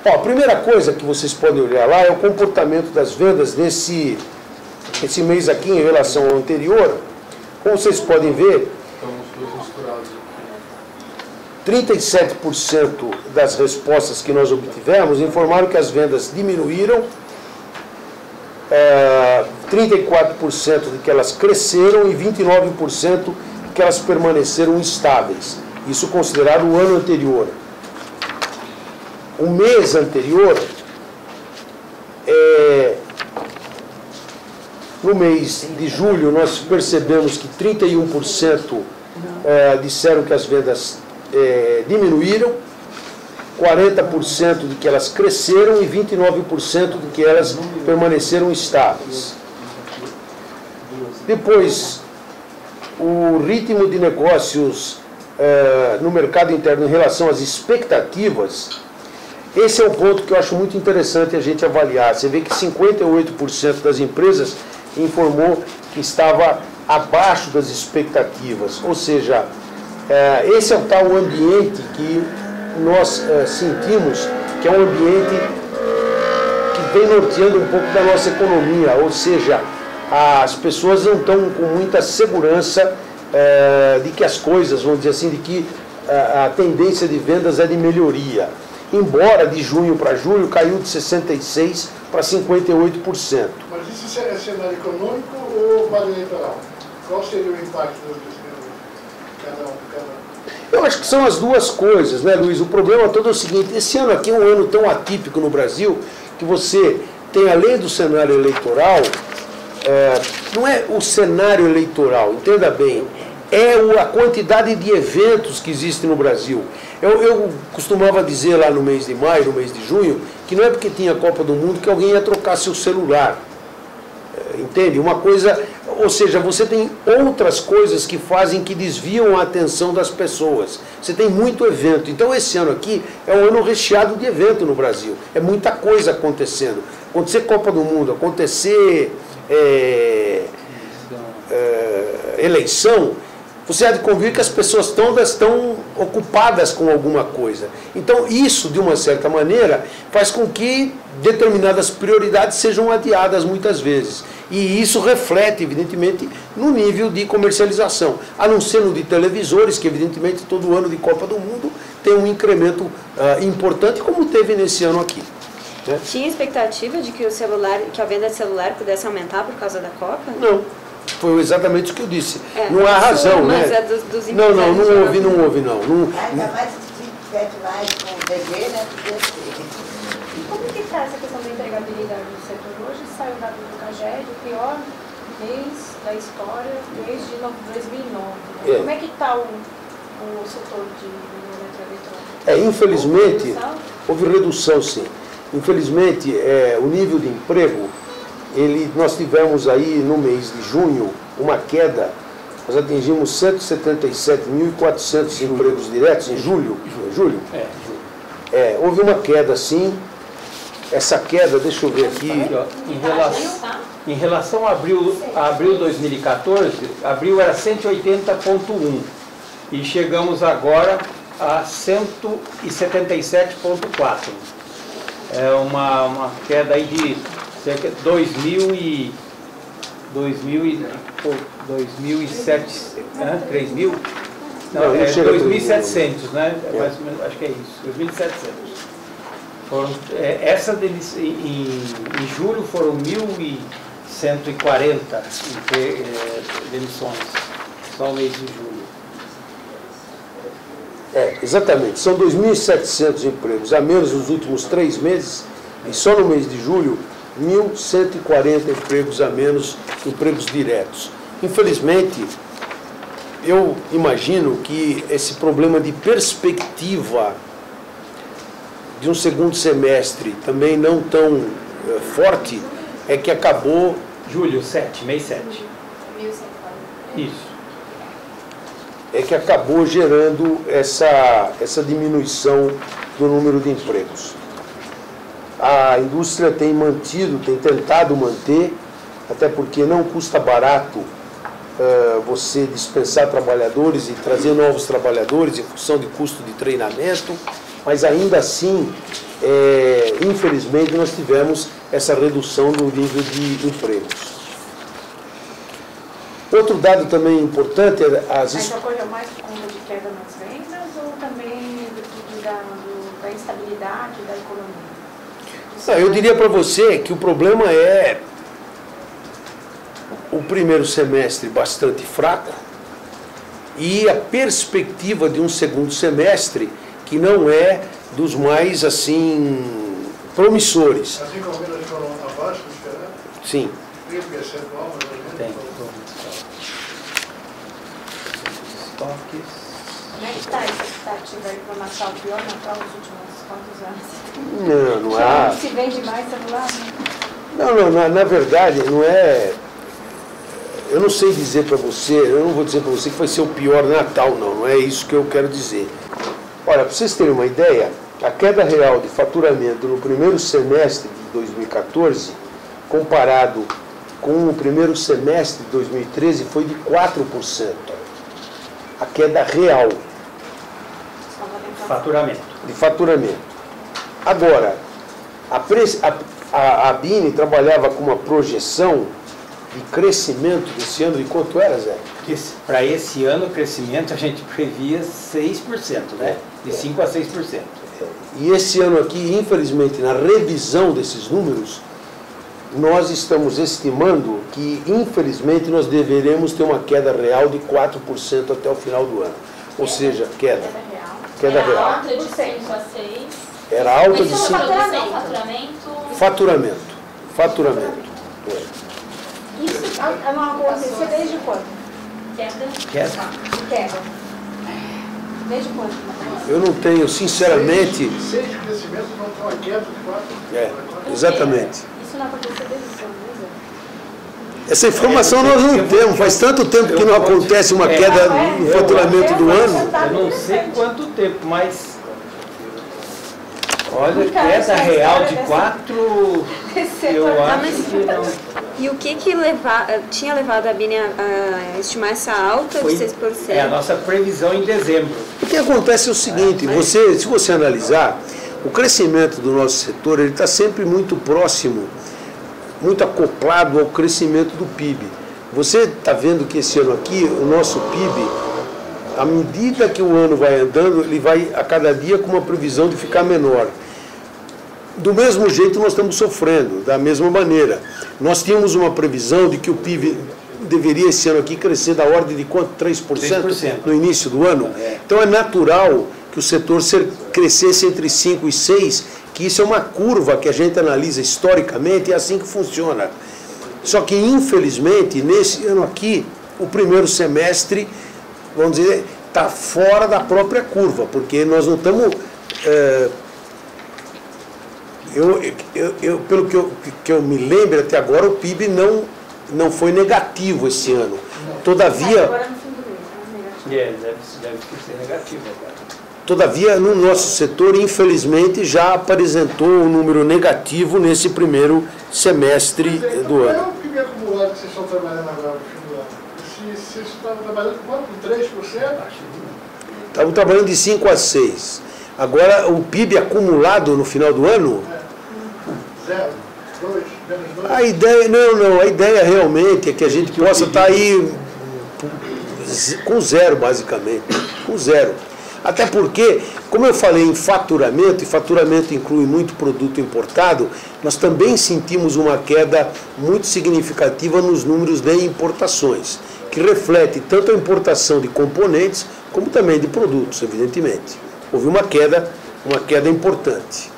Ó, a primeira coisa que vocês podem olhar lá é o comportamento das vendas esse mês aqui em relação ao anterior. Como vocês podem ver, 37% das respostas que nós obtivemos informaram que as vendas diminuíram, 34% de que elas cresceram e 29% de que elas permaneceram estáveis. Isso considerado o ano anterior. O mês anterior, no mês de julho, nós percebemos que 31% disseram que as vendas diminuíram, 40% de que elas cresceram e 29% de que elas permaneceram estáveis. Depois, o ritmo de negócios no mercado interno em relação às expectativas. Esse é um ponto que eu acho muito interessante a gente avaliar. Você vê que 58% das empresas informou que estava abaixo das expectativas. Ou seja, esse é o tal ambiente que nós sentimos que é um ambiente que vem norteando um pouco da nossa economia. Ou seja, as pessoas não estão com muita segurança de que as coisas, vamos dizer assim, de que a tendência de vendas é de melhoria. Embora de junho para julho caiu de 66% para 58%. Mas isso é cenário econômico ou vale eleitoral? Qual seria o impacto cada um? Eu acho que são as duas coisas, né, Luiz? O problema todo é o seguinte: esse ano aqui é um ano tão atípico no Brasil que você tem, além do cenário eleitoral, não é o cenário eleitoral, entenda bem, é a quantidade de eventos que existe no Brasil. Eu costumava dizer lá no mês de maio, no mês de junho, que não é porque tinha Copa do Mundo que alguém ia trocar seu celular. Entende? Uma coisa, ou seja, você tem outras coisas que fazem, que desviam a atenção das pessoas. Você tem muito evento. Então esse ano aqui é um ano recheado de evento no Brasil. É muita coisa acontecendo. Acontecer Copa do Mundo, acontecer eleição, você há de convir que as pessoas todas estão ocupadas com alguma coisa. Então isso, de uma certa maneira, faz com que determinadas prioridades sejam adiadas muitas vezes. E isso reflete, evidentemente, no nível de comercialização. A não ser no de televisores, que evidentemente todo ano de Copa do Mundo tem um incremento importante, como teve nesse ano aqui. Né? Tinha expectativa de que a venda de celular pudesse aumentar por causa da Copa? Não. Foi exatamente o que eu disse. Não há razão, mas né? Dos não houve. Ainda mais se tivesse mais com o bebê, né? Como que está essa questão da empregabilidade do setor hoje? Saiu dado do CAGED, o pior mês da história desde 2009. Como é que está o setor de eletroeletrônica? Infelizmente, houve redução, sim. Infelizmente, o nível de emprego, nós tivemos aí no mês de junho uma queda. Nós atingimos 177.400 empregos diretos em julho. Julho? Houve uma queda, sim. Essa queda, deixa eu ver aqui. Em relação a abril 2014, abril era 180,1 e chegamos agora a 177,4. É uma queda aí de cerca de 2.700, 3.000? Não, 2.700, né? Mais ou menos, acho que é isso, 2.700. Essa deles, em julho foram 1.140 demissões, só o mês de julho. Exatamente, são 2.700 empregos, a menos nos últimos 3 meses, e só no mês de julho, 1.140 empregos a menos, empregos diretos. Infelizmente, eu imagino que esse problema de perspectiva de um segundo semestre também não tão forte, é que acabou... Julho 7, mês 7. Isso. É que acabou gerando essa diminuição do número de empregos. A indústria tem tentado manter, até porque não custa barato você dispensar trabalhadores e trazer novos trabalhadores em função de custo de treinamento, mas ainda assim infelizmente, nós tivemos essa redução do nível de empregos. Outro dado também importante é as... Mas ocorreu mais por conta de queda nas vendas ou também da instabilidade da economia? Eu diria para você que o problema é o primeiro semestre bastante fraco e a perspectiva de um segundo semestre que não é dos mais, assim, promissores. As encomendas foram abaixo do esperado? Sim. E o percentual, mais ou menos? Tem. Estoques. Como é que está a expectativa aí para o Natal? Pior Natal nos últimos quantos anos? Não há... Se vende mais celular? Não, na verdade, não é... Eu não sei dizer para você, eu não vou dizer para você que vai ser o pior Natal, não é isso que eu quero dizer. Olha, para vocês terem uma ideia, a queda real de faturamento no primeiro semestre de 2014, comparado com o primeiro semestre de 2013, foi de 4%. A queda real de faturamento. Agora, a BINE trabalhava com uma projeção de crescimento desse ano, de quanto era, Zé? Para esse ano, o crescimento a gente previa 6%, né? De 5% a 6%. E esse ano aqui, infelizmente, na revisão desses números, nós estamos estimando que, infelizmente, nós deveremos ter uma queda real de 4% até o final do ano. Ou seja, queda. Queda real. Alta de 5 a 6. Era alta de Mas 5. Faturamento. Faturamento. Isso não aconteceu desde quando? Queda. Queda. Desde quando? Eu não tenho, sinceramente... 6 de crescimento, não tem uma queda de 4. Exatamente. Isso não aconteceu desde quando? Essa informação nós não temos. Faz tanto tempo que não acontece uma queda no faturamento do ano. Eu não sei quanto tempo, mas... Olha, queda real de 4, eu acho que não. E o que tinha levado a BINE a estimar essa alta de 6%? É a nossa previsão em dezembro. O que acontece é o seguinte, se você analisar, o crescimento do nosso setor ele está sempre muito próximo, muito acoplado ao crescimento do PIB. Você está vendo que esse ano aqui, o nosso PIB, à medida que o ano vai andando, ele vai a cada dia com uma previsão de ficar menor. Do mesmo jeito nós estamos sofrendo, da mesma maneira. Nós tínhamos uma previsão de que o PIB deveria esse ano aqui crescer da ordem de quanto? 3% no início do ano? Então é natural que o setor crescesse entre 5% e 6%, que isso é uma curva que a gente analisa historicamente e é assim que funciona. Só que infelizmente, nesse ano aqui, o primeiro semestre, vamos dizer, está fora da própria curva, porque nós não estamos... pelo que eu me lembro até agora, o PIB não foi negativo esse ano. Todavia, Agora no fim do mês, deve ser negativo agora. Todavia, no nosso setor, infelizmente, já apresentou um número negativo nesse primeiro semestre do ano. Qual é o PIB acumulado que vocês estão trabalhando agora no fim do ano? Vocês estavam trabalhando com quanto? 3%? Estavam trabalhando de 5% a 6%. Agora, o PIB acumulado no final do ano... 0, 2, menos 2? A ideia realmente é que a gente possa estar aí com zero, basicamente. Com zero. Até porque, como eu falei em faturamento, e faturamento inclui muito produto importado, nós também sentimos uma queda muito significativa nos números de importações, que reflete tanto a importação de componentes, como também de produtos, evidentemente. Houve uma queda importante.